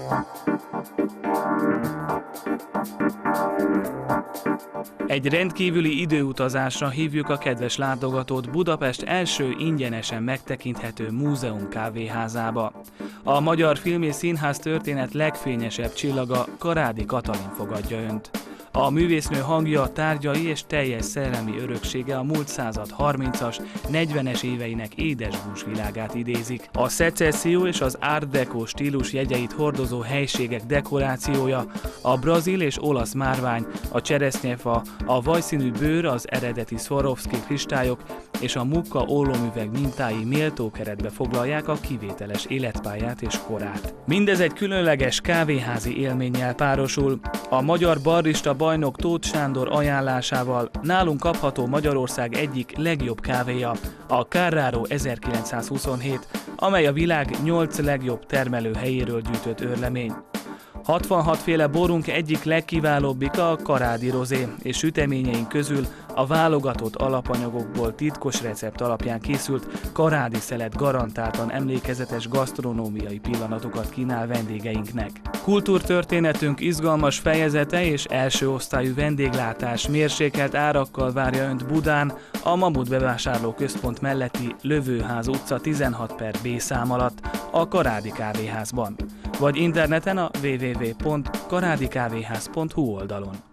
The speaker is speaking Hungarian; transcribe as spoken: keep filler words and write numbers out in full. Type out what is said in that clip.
Egy rendkívüli időutazásra hívjuk a kedves látogatót Budapest első ingyenesen megtekinthető múzeum kávéházába. A magyar film és színház történet legfényesebb csillaga, Karádi Katalin fogadja Önt. A művésznő hangja, tárgyai és teljes szellemi öröksége a múlt század harmincas, negyvenes éveinek édesbús világát idézik. A szecesszió és az art deco stílus jegyeit hordozó helységek dekorációja, a brazil és olasz márvány, a cseresznyefa, a vajszínű bőr, az eredeti Swarovski kristályok és a mukka ólomüveg mintái méltó keretbe foglalják a kivételes életpályát és korát. Mindez egy különleges kávéházi élménnyel párosul. A magyar barista bajnok Tóth Sándor ajánlásával nálunk kapható Magyarország egyik legjobb kávéja, a Carraro ezerkilencszázhuszonhét, amely a világ nyolc legjobb termelő helyéről gyűjtött őrlemény. hatvanhat féle borunk egyik legkiválóbbik a Karádi rozé, és süteményeink közül a válogatott alapanyagokból titkos recept alapján készült Karádi szelet garantáltan emlékezetes gasztronómiai pillanatokat kínál vendégeinknek. Kultúrtörténetünk izgalmas fejezete és első osztályú vendéglátás mérsékelt árakkal várja Önt Budán, a Mamut bevásárlóközpont melletti Lövőház utca tizenhat per B szám alatt, a Karádi Kávéházban, vagy interneten a double-u double-u double-u pont karádikávéház pont hu oldalon.